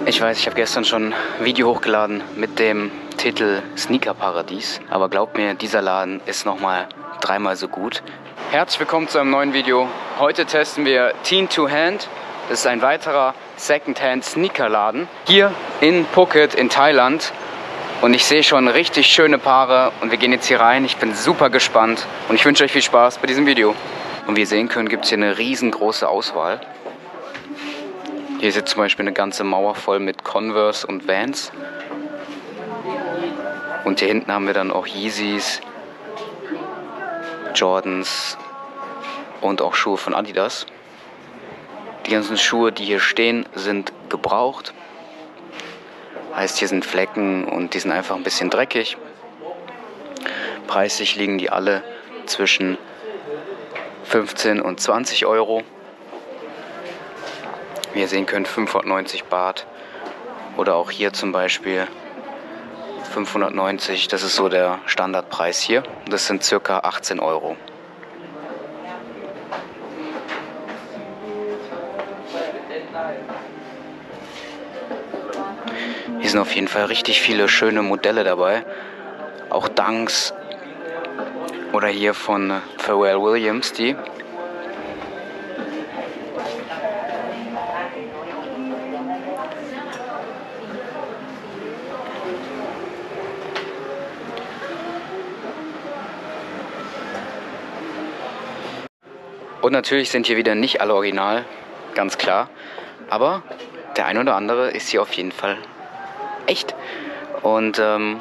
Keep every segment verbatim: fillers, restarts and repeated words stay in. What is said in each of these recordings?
Ich weiß, ich habe gestern schon ein Video hochgeladen mit dem Titel Sneaker Paradies, aber glaubt mir, dieser Laden ist nochmal dreimal so gut. Herzlich willkommen zu einem neuen Video. Heute testen wir Teen to Hand. Das ist ein weiterer Secondhand Sneakerladen hier in Phuket in Thailand. Und ich sehe schon richtig schöne Paare und wir gehen jetzt hier rein. Ich bin super gespannt und ich wünsche euch viel Spaß bei diesem Video. Und wie ihr sehen könnt, gibt es hier eine riesengroße Auswahl. Hier ist zum Beispiel eine ganze Mauer voll mit Converse und Vans. Und hier hinten haben wir dann auch Yeezys, Jordans und auch Schuhe von Adidas. Die ganzen Schuhe, die hier stehen, sind gebraucht. Heißt, hier sind Flecken und die sind einfach ein bisschen dreckig. Preislich liegen die alle zwischen fünfzehn und zwanzig Euro. Wie ihr sehen könnt, fünfhundertneunzig Baht oder auch hier zum Beispiel fünfhundertneunzig, das ist so der Standardpreis hier. Das sind circa achtzehn Euro. Hier sind auf jeden Fall richtig viele schöne Modelle dabei, auch Dunks oder hier von Pharrell Williams, die. Und natürlich sind hier wieder nicht alle original, ganz klar. Aber der ein oder andere ist hier auf jeden Fall echt. Und ähm,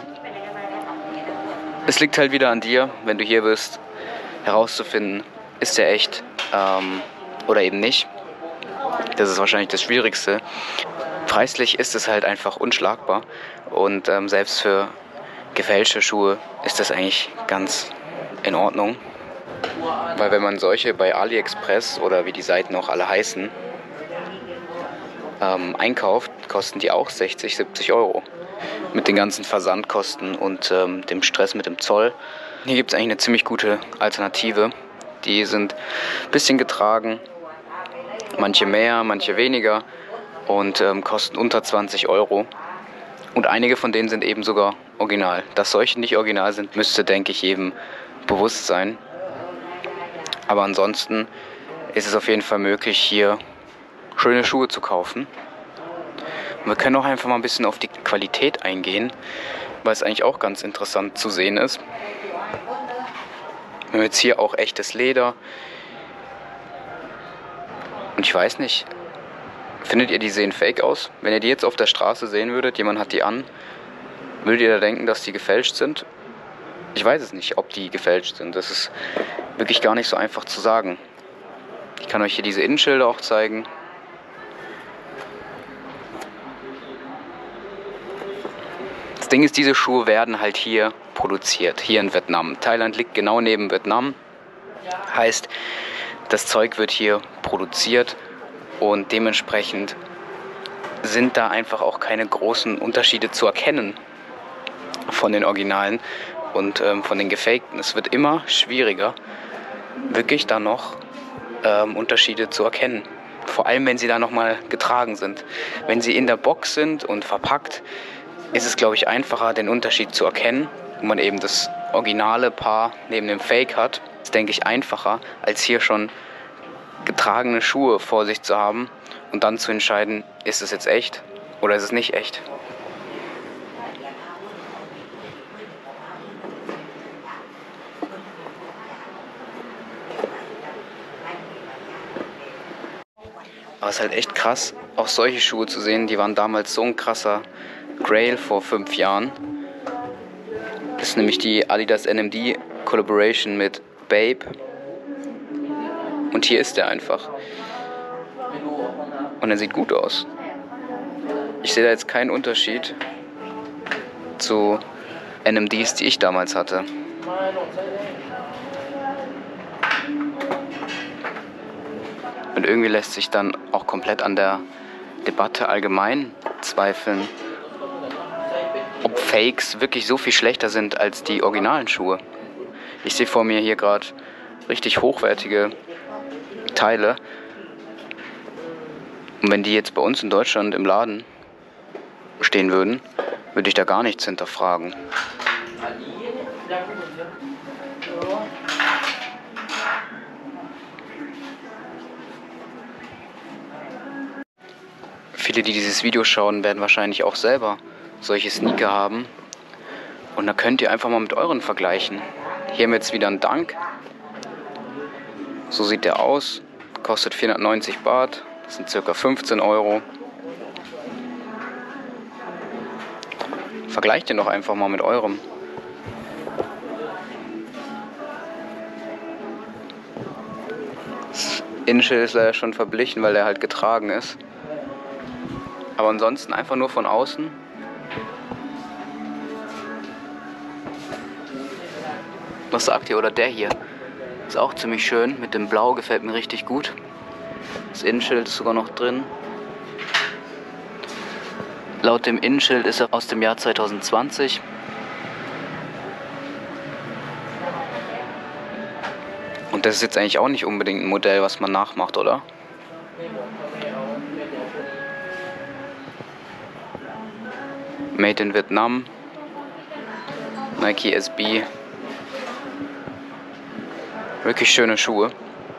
es liegt halt wieder an dir, wenn du hier bist, herauszufinden, ist der echt ähm, oder eben nicht. Das ist wahrscheinlich das Schwierigste. Preislich ist es halt einfach unschlagbar. Und ähm, selbst für gefälschte Schuhe ist das eigentlich ganz in Ordnung. Weil wenn man solche bei AliExpress oder wie die Seiten auch alle heißen, ähm, einkauft, kosten die auch sechzig, siebzig Euro. Mit den ganzen Versandkosten und ähm, dem Stress mit dem Zoll. Hier gibt es eigentlich eine ziemlich gute Alternative. Die sind ein bisschen getragen, manche mehr, manche weniger und ähm, kosten unter zwanzig Euro. Und einige von denen sind eben sogar original. Dass solche nicht original sind, müsste, denke ich, jedem bewusst sein. Aber ansonsten ist es auf jeden Fall möglich, hier schöne Schuhe zu kaufen. Und wir können auch einfach mal ein bisschen auf die Qualität eingehen, weil es eigentlich auch ganz interessant zu sehen ist. Wir haben jetzt hier auch echtes Leder. Und ich weiß nicht, findet ihr, die sehen fake aus? Wenn ihr die jetzt auf der Straße sehen würdet, jemand hat die an, würdet ihr da denken, dass die gefälscht sind? Ich weiß es nicht, ob die gefälscht sind. Das ist wirklich gar nicht so einfach zu sagen. Ich kann euch hier diese Innenschilder auch zeigen. Das Ding ist, diese Schuhe werden halt hier produziert, hier in Vietnam. Thailand liegt genau neben Vietnam. Heißt, das Zeug wird hier produziert und dementsprechend sind da einfach auch keine großen Unterschiede zu erkennen von den Originalen und ähm, von den Gefakten. Es wird immer schwieriger, wirklich da noch ähm, Unterschiede zu erkennen. Vor allem, wenn sie da nochmal getragen sind. Wenn sie in der Box sind und verpackt, ist es, glaube ich, einfacher, den Unterschied zu erkennen. Wenn man eben das originale Paar neben dem Fake hat, ist, denke ich, einfacher, als hier schon getragene Schuhe vor sich zu haben und dann zu entscheiden, ist es jetzt echt oder ist es nicht echt. Aber es ist halt echt krass, auch solche Schuhe zu sehen. Die waren damals so ein krasser Grail vor fünf Jahren. Das ist nämlich die Adidas N M D Collaboration mit Babe. Und hier ist der einfach. Und er sieht gut aus. Ich sehe da jetzt keinen Unterschied zu N M Ds, die ich damals hatte. Und irgendwie lässt sich dann auch komplett an der Debatte allgemein zweifeln, ob Fakes wirklich so viel schlechter sind als die originalen Schuhe. Ich sehe vor mir hier gerade richtig hochwertige Teile. Und wenn die jetzt bei uns in Deutschland im Laden stehen würden, würde ich da gar nichts hinterfragen. Viele, die dieses Video schauen, werden wahrscheinlich auch selber solche Sneaker haben. Und da könnt ihr einfach mal mit euren vergleichen. Hier haben wir jetzt wieder einen Dunk. So sieht der aus. Kostet vierhundertneunzig Baht. Das sind ca. fünfzehn Euro. Vergleicht den doch einfach mal mit eurem. Das Innenschild ist leider schon verblichen, weil er halt getragen ist. Aber ansonsten einfach nur von außen. Was sagt ihr? Oder der hier? Ist auch ziemlich schön. Mit dem Blau gefällt mir richtig gut. Das Innenschild ist sogar noch drin. Laut dem Innenschild ist er aus dem Jahr zweitausendzwanzig. Und das ist jetzt eigentlich auch nicht unbedingt ein Modell, was man nachmacht, oder? Made in Vietnam. Nike S B. Wirklich schöne Schuhe.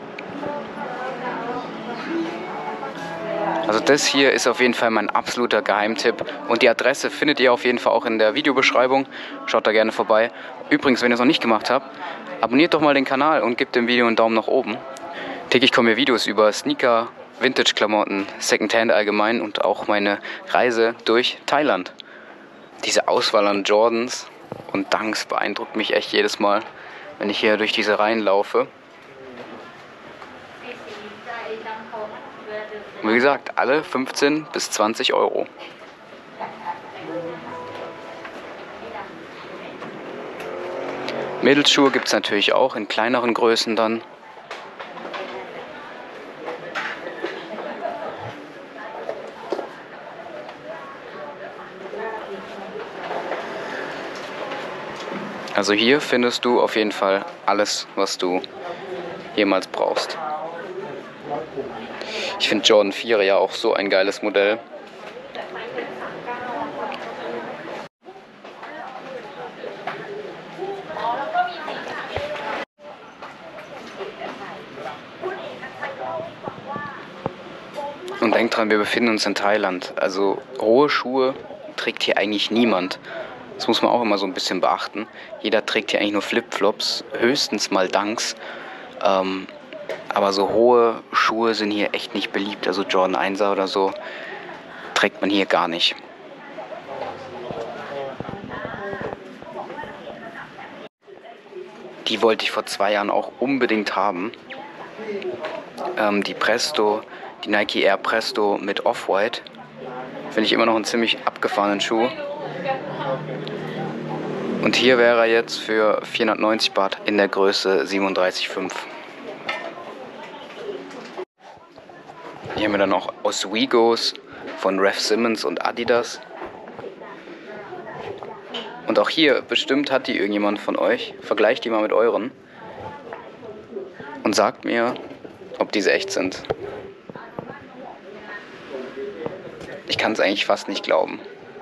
Also das hier ist auf jeden Fall mein absoluter Geheimtipp. Und die Adresse findet ihr auf jeden Fall auch in der Videobeschreibung. Schaut da gerne vorbei. Übrigens, wenn ihr es noch nicht gemacht habt, abonniert doch mal den Kanal und gebt dem Video einen Daumen nach oben. Täglich kommen mir Videos über Sneaker, Vintage-Klamotten, Secondhand allgemein und auch meine Reise durch Thailand. Diese Auswahl an Jordans und Dunks beeindruckt mich echt jedes Mal, wenn ich hier durch diese Reihen laufe. Wie gesagt, alle fünfzehn bis zwanzig Euro. Mädelsschuhe gibt es natürlich auch in kleineren Größen dann. Also hier findest du auf jeden Fall alles, was du jemals brauchst. Ich finde Jordan vier ja auch so ein geiles Modell. Und denkt dran, wir befinden uns in Thailand. Also hohe Schuhe trägt hier eigentlich niemand. Das muss man auch immer so ein bisschen beachten. Jeder trägt hier eigentlich nur Flipflops, höchstens mal Dunks. Ähm, aber so hohe Schuhe sind hier echt nicht beliebt. Also Jordan einser oder so trägt man hier gar nicht. Die wollte ich vor zwei Jahren auch unbedingt haben. Ähm, die Presto, die Nike Air Presto mit Off-White. Finde ich immer noch einen ziemlich abgefahrenen Schuh. Und hier wäre er jetzt für vierhundertneunzig Baht in der Größe siebenunddreißig Komma fünf. Hier haben wir dann auch Oswegos von Raf Simons und Adidas. Und auch hier, bestimmt hat die irgendjemand von euch. Vergleicht die mal mit euren. Und sagt mir, ob diese echt sind. Ich kann es eigentlich fast nicht glauben.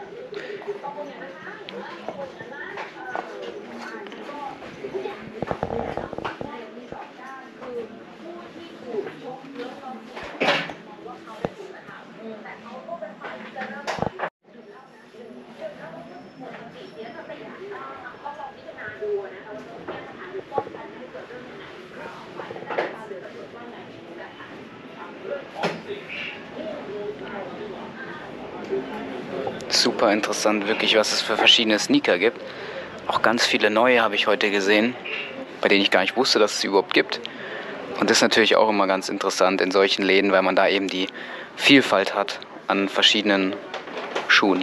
Super interessant, wirklich, was es für verschiedene Sneaker gibt. Auch ganz viele neue habe ich heute gesehen, bei denen ich gar nicht wusste, dass es sie überhaupt gibt. Und das ist natürlich auch immer ganz interessant in solchen Läden, weil man da eben die Vielfalt hat an verschiedenen Schuhen.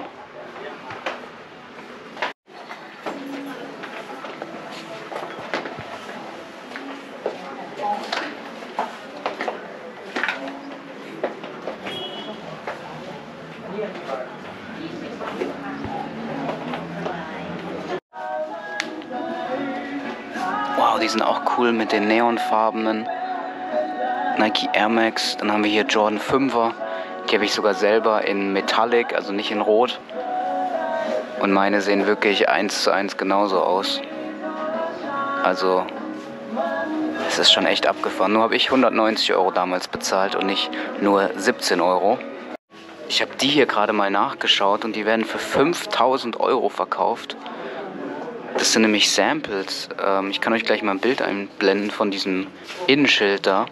Wow, die sind auch cool mit den neonfarbenen Nike Air Max. Dann haben wir hier Jordan fünfer Die habe ich sogar selber in Metallic, also nicht in Rot. Und meine sehen wirklich eins zu eins genauso aus. Also, es ist schon echt abgefahren. Nur habe ich hundertneunzig Euro damals bezahlt und nicht nur siebzehn Euro. Ich habe die hier gerade mal nachgeschaut und die werden für fünftausend Euro verkauft. Das sind nämlich Samples. Ähm, ich kann euch gleich mal ein Bild einblenden von diesem Innenschild da.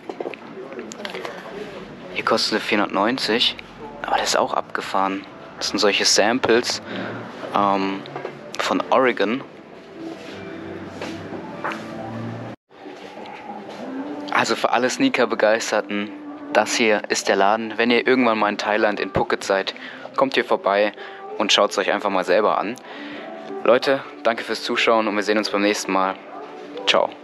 Hier kostet es vierhundertneunzig, aber das ist auch abgefahren. Das sind solche Samples ähm, von Oregon. Also für alle Sneaker-Begeisterten, das hier ist der Laden. Wenn ihr irgendwann mal in Thailand in Phuket seid, kommt hier vorbei und schaut es euch einfach mal selber an. Leute, danke fürs Zuschauen und wir sehen uns beim nächsten Mal. Ciao.